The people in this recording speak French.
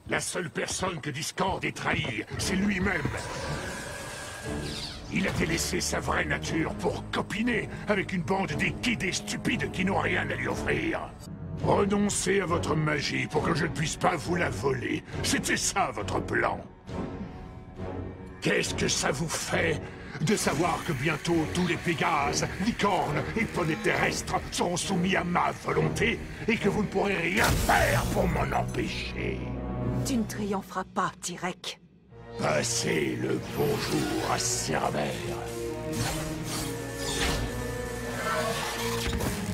La seule personne que Discord ait trahi, c'est lui-même. Il a délaissé sa vraie nature pour copiner avec une bande d'équidés stupides qui n'ont rien à lui offrir. Renoncez à votre magie pour que je ne puisse pas vous la voler. C'était ça votre plan. Qu'est-ce que ça vous fait de savoir que bientôt tous les Pégases, licornes et poneys terrestres seront soumis à ma volonté et que vous ne pourrez rien faire pour m'en empêcher? Tu ne triompheras pas, Tyrek. Passez le bonjour à Cerbère.